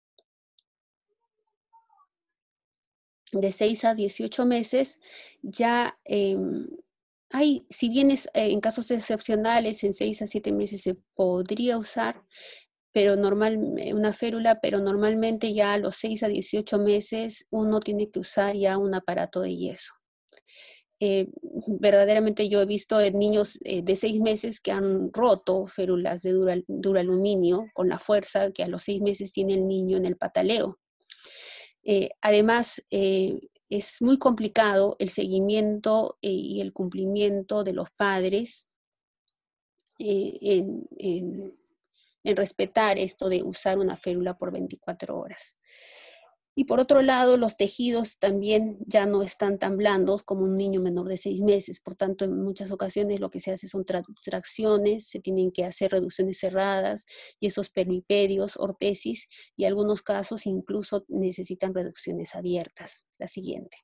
De seis a dieciocho meses, ya eh, hay, si bien es eh, en casos excepcionales, en seis a siete meses se podría usar, pero normal, una férula, pero normalmente ya a los seis a dieciocho meses uno tiene que usar ya un aparato de yeso. Eh, verdaderamente yo he visto en niños eh, de seis meses que han roto férulas de dural, duraluminio con la fuerza que a los seis meses tiene el niño en el pataleo. Eh, además, eh, es muy complicado el seguimiento eh, y el cumplimiento de los padres eh, en, en, en respetar esto de usar una férula por veinticuatro horas. Y por otro lado, los tejidos también ya no están tan blandos como un niño menor de seis meses. Por tanto, en muchas ocasiones lo que se hace son tracciones, se tienen que hacer reducciones cerradas, y esos peripedios, ortesis, y en algunos casos incluso necesitan reducciones abiertas. La siguiente.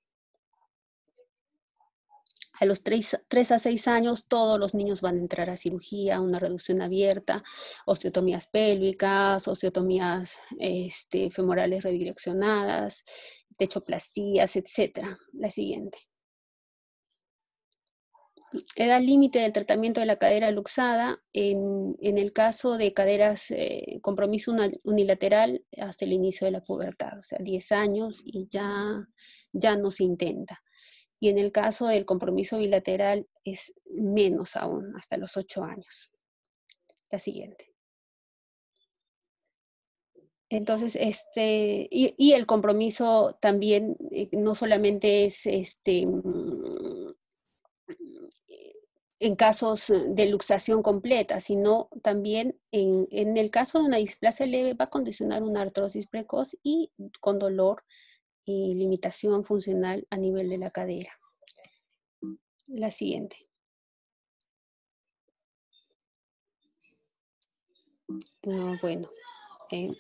A los tres a seis años, todos los niños van a entrar a cirugía, una reducción abierta, osteotomías pélvicas, osteotomías este, femorales redireccionadas, techoplastías, etcétera. La siguiente. Edad límite del tratamiento de la cadera luxada, en, en el caso de caderas, eh, compromiso unilateral hasta el inicio de la pubertad, o sea, diez años y ya, ya no se intenta. Y en el caso del compromiso bilateral es menos aún, hasta los ocho años. La siguiente. Entonces, este, y, y el compromiso también eh, no solamente es este, en casos de luxación completa, sino también en, en el caso de una displasia leve va a condicionar una artrosis precoz y con dolor y limitación funcional a nivel de la cadera. La siguiente. Uh, bueno, eh,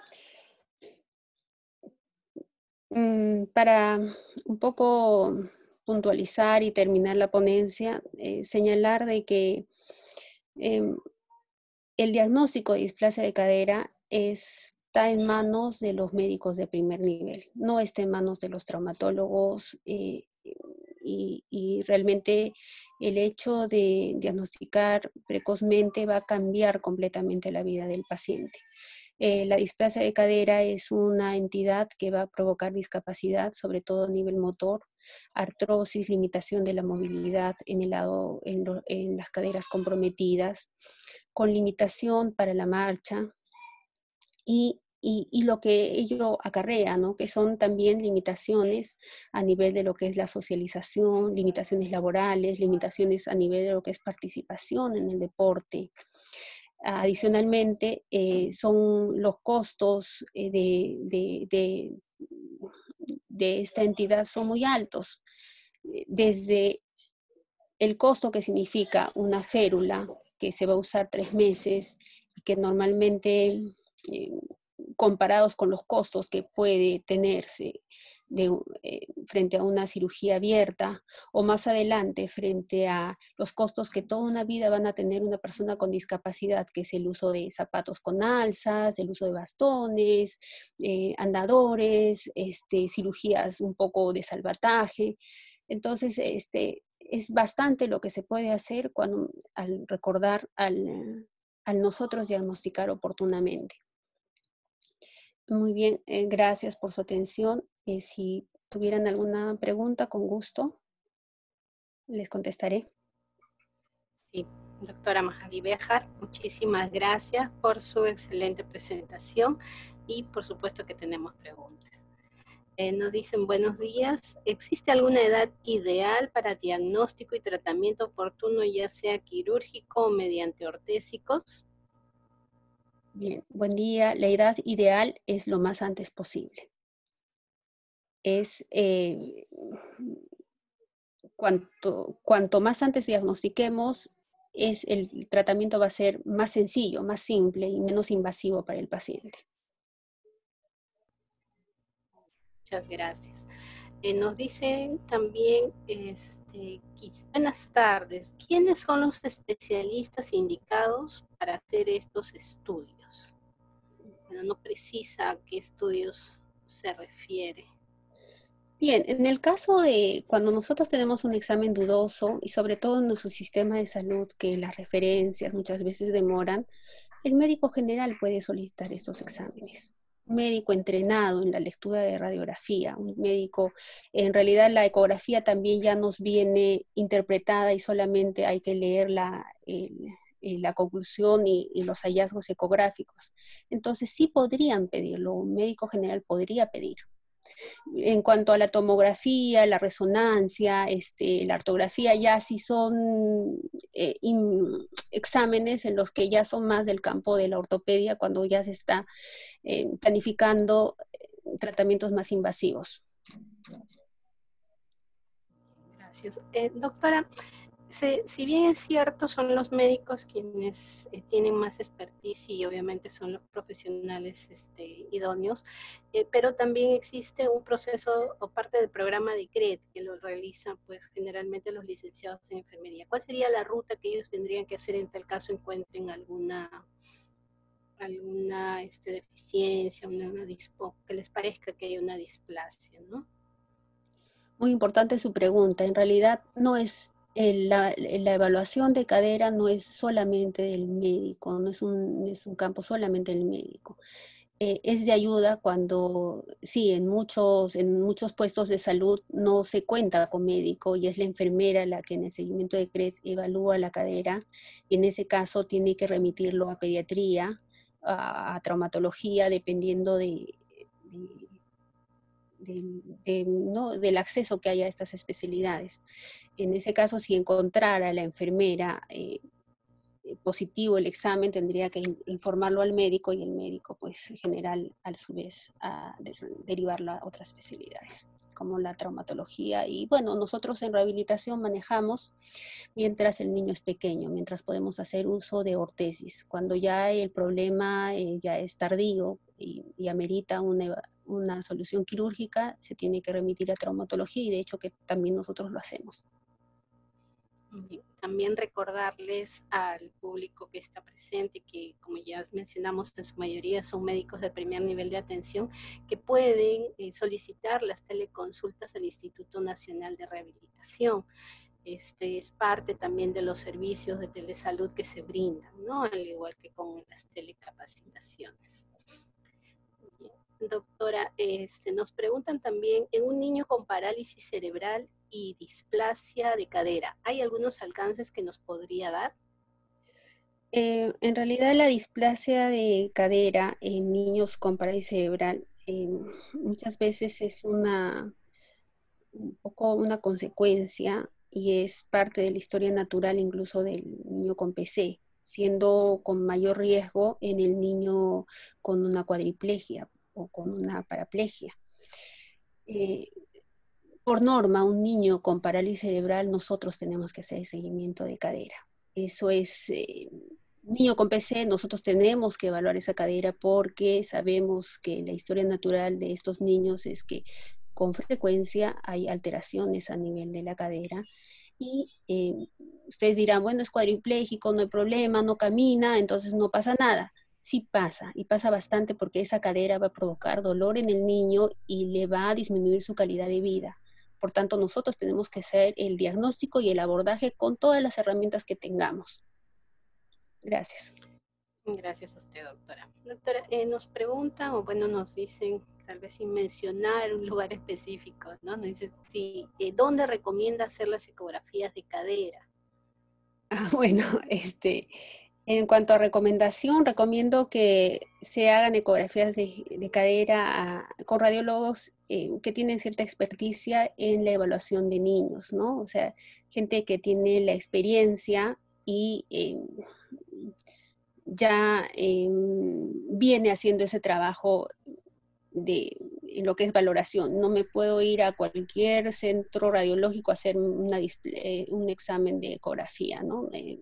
mm, para un poco puntualizar y terminar la ponencia, eh, señalar de que eh, el diagnóstico de displasia de cadera está en manos de los médicos de primer nivel, no está en manos de los traumatólogos eh, y, y realmente el hecho de diagnosticar precozmente va a cambiar completamente la vida del paciente. Eh, la displasia de cadera es una entidad que va a provocar discapacidad, sobre todo a nivel motor, artrosis, limitación de la movilidad en, el lado, en, lo, en las caderas comprometidas, con limitación para la marcha y, y, y lo que ello acarrea, ¿no? Que son también limitaciones a nivel de lo que es la socialización, limitaciones laborales, limitaciones a nivel de lo que es participación en el deporte. Adicionalmente, eh, son los costos eh, de, de, de, de esta entidad son muy altos. Desde el costo que significa una férula, que se va a usar tres meses, y que normalmente, eh, comparados con los costos que puede tenerse de, eh, frente a una cirugía abierta, o más adelante frente a los costos que toda una vida van a tener una persona con discapacidad, que es el uso de zapatos con alzas, el uso de bastones, eh, andadores, este, cirugías un poco de salvataje. Entonces, este, es bastante lo que se puede hacer cuando, al recordar, al, al nosotros diagnosticar oportunamente. Muy bien, eh, gracias por su atención. Eh, si tuvieran alguna pregunta, con gusto les contestaré. Sí, doctora Magali Béjar, muchísimas gracias por su excelente presentación y por supuesto que tenemos preguntas. Eh, nos dicen buenos días. ¿Existe alguna edad ideal para diagnóstico y tratamiento oportuno, ya sea quirúrgico o mediante ortésicos? Bien, buen día. La edad ideal es lo más antes posible. Es eh, cuanto, cuanto más antes diagnostiquemos, es el tratamiento va a ser más sencillo, más simple y menos invasivo para el paciente. Muchas gracias. Eh, nos dicen también, este, buenas tardes, ¿quiénes son los especialistas indicados para hacer estos estudios? Bueno, no precisa a qué estudios se refiere. Bien, en el caso de cuando nosotros tenemos un examen dudoso y sobre todo en nuestro sistema de salud, que las referencias muchas veces demoran, El médico general puede solicitar estos exámenes. Un médico entrenado en la lectura de radiografía, un médico, en realidad la ecografía también ya nos viene interpretada y solamente hay que leer la, el, la conclusión y, y los hallazgos ecográficos. Entonces sí podrían pedirlo, un médico general podría pedir. En cuanto a la tomografía, la resonancia, este, la ortografía, ya sí son eh, in, exámenes en los que ya son más del campo de la ortopedia, cuando ya se está eh, planificando tratamientos más invasivos. Gracias. Eh, doctora, Si, si bien es cierto, son los médicos quienes eh, tienen más expertise y obviamente son los profesionales este, idóneos, eh, pero también existe un proceso o parte del programa de C R E D que lo realizan pues generalmente los licenciados en enfermería. ¿Cuál sería la ruta que ellos tendrían que hacer en tal caso encuentren alguna, alguna este, deficiencia, una, una dispo, que les parezca que hay una displasia, ¿no? Muy importante su pregunta. En realidad no es el, la, la evaluación de cadera no es solamente del médico, no es un, es un campo solamente del médico. Eh, es de ayuda cuando, sí, en muchos, en muchos puestos de salud no se cuenta con médico y es la enfermera la que en el seguimiento de C R E D evalúa la cadera y en ese caso tiene que remitirlo a pediatría, a, a traumatología, dependiendo de, de del, de, ¿no? del acceso que haya a estas especialidades. En ese caso, si encontrara la enfermera eh, positivo el examen, tendría que informarlo al médico y el médico, pues, en general, a su vez, a de, derivarlo a otras especialidades, como la traumatología. Y bueno, nosotros en rehabilitación manejamos mientras el niño es pequeño, mientras podemos hacer uso de ortesis. Cuando ya el problema eh, ya es tardío y, y amerita una, una solución quirúrgica, se tiene que remitir a traumatología y de hecho que también nosotros lo hacemos. También recordarles al público que está presente, que como ya mencionamos, en su mayoría son médicos de primer nivel de atención, que pueden eh, solicitar las teleconsultas al Instituto Nacional de Rehabilitación. Este es parte también de los servicios de telesalud que se brindan, ¿no? Al igual que con las telecapacitaciones. Doctora, este, nos preguntan también, en un niño con parálisis cerebral y displasia de cadera, ¿hay algunos alcances que nos podría dar? Eh, en realidad la displasia de cadera en niños con parálisis cerebral eh, muchas veces es una, un poco una consecuencia y es parte de la historia natural incluso del niño con P C, siendo con mayor riesgo en el niño con una cuadriplegia o con una paraplegia. Eh, por norma, un niño con parálisis cerebral, nosotros tenemos que hacer el seguimiento de cadera. Eso es, eh, niño con P C, nosotros tenemos que evaluar esa cadera porque sabemos que la historia natural de estos niños es que con frecuencia hay alteraciones a nivel de la cadera y eh, ustedes dirán, bueno, es cuadripléjico, no hay problema, no camina, entonces no pasa nada. Sí pasa, y pasa bastante porque esa cadera va a provocar dolor en el niño y le va a disminuir su calidad de vida. Por tanto, nosotros tenemos que hacer el diagnóstico y el abordaje con todas las herramientas que tengamos. Gracias. Gracias a usted, doctora. Doctora, eh, nos preguntan, o bueno, nos dicen, tal vez sin mencionar un lugar específico, ¿no? Nos dicen, sí, eh, ¿dónde recomienda hacer las ecografías de cadera? Ah, bueno, este, en cuanto a recomendación, recomiendo que se hagan ecografías de, de cadera a, con radiólogos eh, que tienen cierta experticia en la evaluación de niños, ¿no? O sea, gente que tiene la experiencia y eh, ya eh, viene haciendo ese trabajo de lo que es valoración. No me puedo ir a cualquier centro radiológico a hacer una display, un examen de ecografía, ¿no? Eh,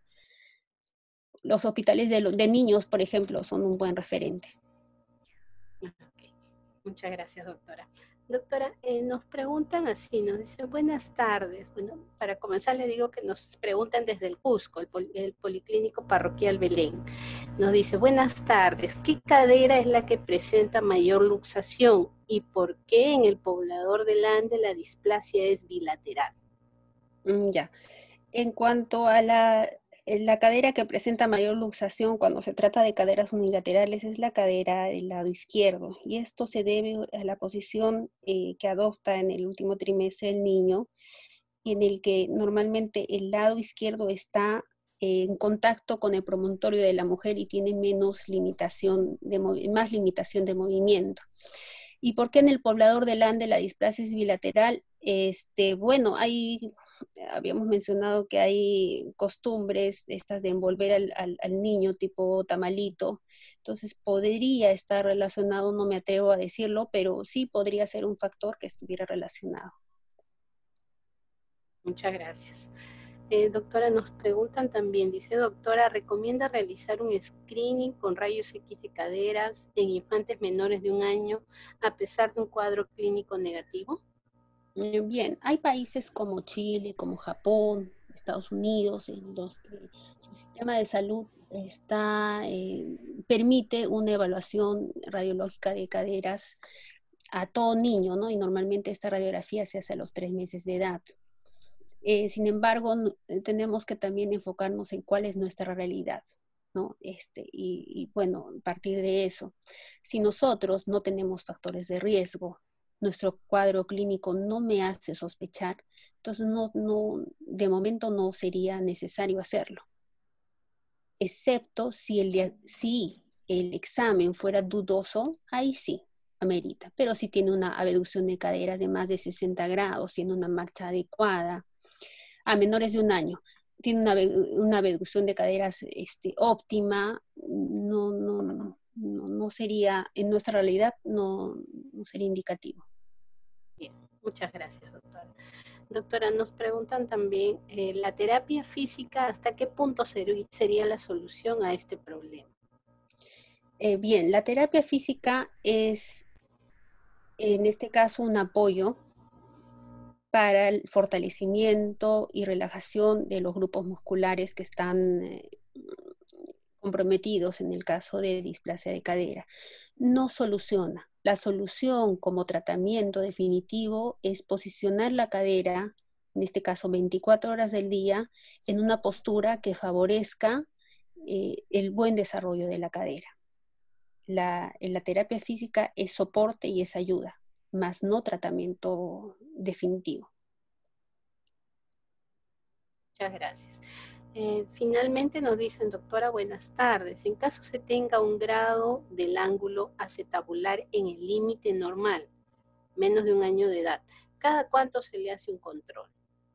los hospitales de, de niños, por ejemplo, son un buen referente. Okay. Muchas gracias, doctora. Doctora, eh, nos preguntan así, nos dicen buenas tardes. Bueno, para comenzar le digo que nos preguntan desde el Cusco, el, pol el Policlínico Parroquial Belén. Nos dice, buenas tardes, ¿qué cadera es la que presenta mayor luxación y por qué en el poblador del Ande la displasia es bilateral? Mm, ya. En cuanto a la la cadera que presenta mayor luxación cuando se trata de caderas unilaterales es la cadera del lado izquierdo, y esto se debe a la posición eh, que adopta en el último trimestre el niño, en el que normalmente el lado izquierdo está eh, en contacto con el promontorio de la mujer y tiene menos limitación de más limitación de movimiento. ¿Y por qué en el poblador del Ande la displasia es bilateral? Este, bueno, hay, habíamos mencionado que hay costumbres estas de envolver al, al, al niño tipo tamalito, entonces podría estar relacionado, no me atrevo a decirlo, pero sí podría ser un factor que estuviera relacionado. Muchas gracias. Eh, doctora, nos preguntan también, dice, doctora, ¿recomienda realizar un screening con rayos X de caderas en infantes menores de un año a pesar de un cuadro clínico negativo? Bien, hay países como Chile, como Japón, Estados Unidos, en los que su sistema de salud está, eh, permite una evaluación radiológica de caderas a todo niño, ¿no? Y normalmente esta radiografía se hace a los tres meses de edad. Eh, sin embargo, no, tenemos que también enfocarnos en cuál es nuestra realidad, ¿no? Este, y, y bueno, a partir de eso, si nosotros no tenemos factores de riesgo, nuestro cuadro clínico no me hace sospechar, entonces no, no, de momento no sería necesario hacerlo, excepto si el, si el examen fuera dudoso, ahí sí, amerita, pero si tiene una abducción de caderas de más de sesenta grados, tiene una marcha adecuada, a menores de un año, tiene una, una abducción de caderas este, óptima, no, no, no, no sería, en nuestra realidad, no, no sería indicativo. Bien, muchas gracias, doctora. Doctora, nos preguntan también, eh, ¿la terapia física hasta qué punto ser, sería la solución a este problema? Eh, bien, la terapia física es, en este caso, un apoyo para el fortalecimiento y relajación de los grupos musculares que están eh, comprometidos en el caso de displasia de cadera. No soluciona. La solución como tratamiento definitivo es posicionar la cadera, en este caso veinticuatro horas del día, en una postura que favorezca eh, el buen desarrollo de la cadera. La, la terapia física es soporte y es ayuda, más no tratamiento definitivo. Muchas gracias. Eh, finalmente nos dicen, doctora, buenas tardes. En caso se tenga un grado del ángulo acetabular en el límite normal, menos de un año de edad, ¿cada cuánto se le hace un control?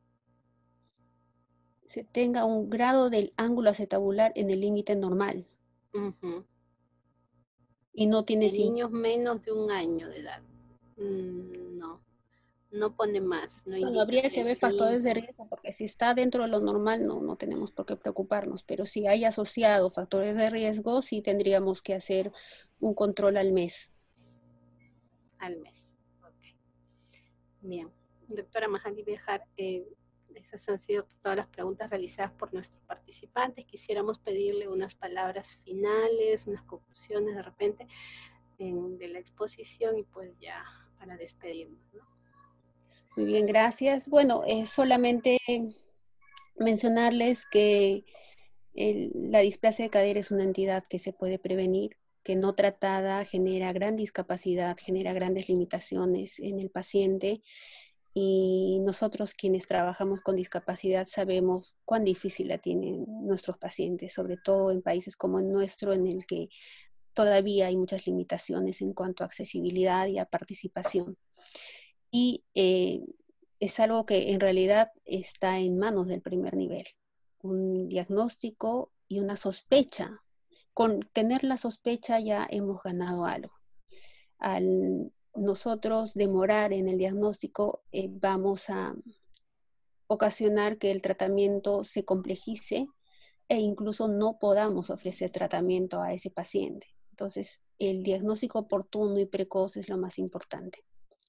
Se tenga un grado del ángulo acetabular en el límite normal. Uh-huh. Y no tiene En niños síntomas. menos de un año de edad. Mm, no, no pone más, no Bueno, indica habría si que hay ver factores de síntomas. riesgo, porque si está dentro de lo normal, no, no tenemos por qué preocuparnos, pero si hay asociado factores de riesgo, sí tendríamos que hacer un control al mes. Al mes. Okay. Bien. Doctora Majali Bejar, eh, esas han sido todas las preguntas realizadas por nuestros participantes. Quisiéramos pedirle unas palabras finales, unas conclusiones de repente en, de la exposición y pues ya para despedirnos, ¿no? Muy bien, gracias. Bueno, es solamente mencionarles que el, la displasia de cadera es una entidad que se puede prevenir, que no tratada genera gran discapacidad, genera grandes limitaciones en el paciente, y nosotros quienes trabajamos con discapacidad sabemos cuán difícil la tienen nuestros pacientes, sobre todo en países como el nuestro, en el que todavía hay muchas limitaciones en cuanto a accesibilidad y a participación. Y eh, es algo que en realidad está en manos del primer nivel, un diagnóstico y una sospecha. Con tener la sospecha ya hemos ganado algo. Al nosotros demorar en el diagnóstico, eh, vamos a ocasionar que el tratamiento se complejice e incluso no podamos ofrecer tratamiento a ese paciente. Entonces, el diagnóstico oportuno y precoz es lo más importante.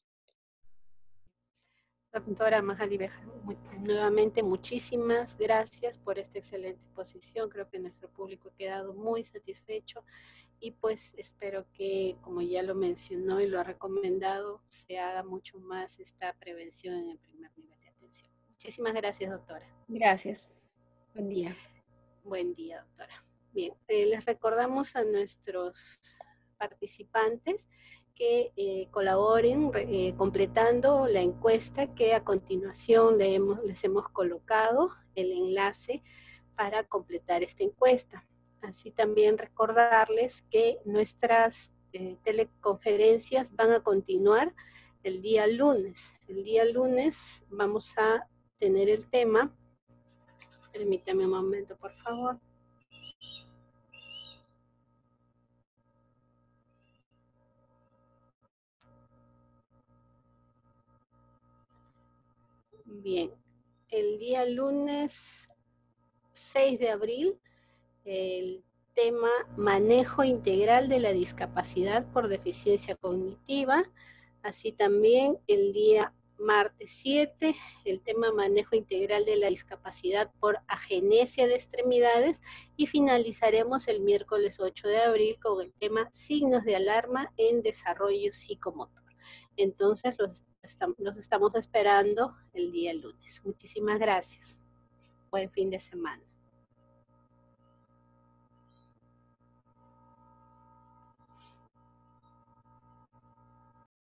Doctora Majali Bejar, nuevamente muchísimas gracias por esta excelente exposición. Creo que nuestro público ha quedado muy satisfecho y pues espero que, como ya lo mencionó y lo ha recomendado, se haga mucho más esta prevención en el primer nivel de atención. Muchísimas gracias, doctora. Gracias. Buen día. Buen día, doctora. Bien, eh, les recordamos a nuestros participantes que eh, colaboren eh, completando la encuesta que a continuación le hemos, les hemos colocado el enlace para completar esta encuesta. Así también recordarles que nuestras eh, teleconferencias van a continuar el día lunes. El día lunes vamos a tener el tema. Permítame un momento, por favor. Bien, el día lunes seis de abril, el tema manejo integral de la discapacidad por deficiencia cognitiva, así también el día martes siete, el tema manejo integral de la discapacidad por agenesia de extremidades, y finalizaremos el miércoles ocho de abril con el tema signos de alarma en desarrollo psicomotor. Entonces los, los estamos esperando el día lunes. Muchísimas gracias. Buen fin de semana.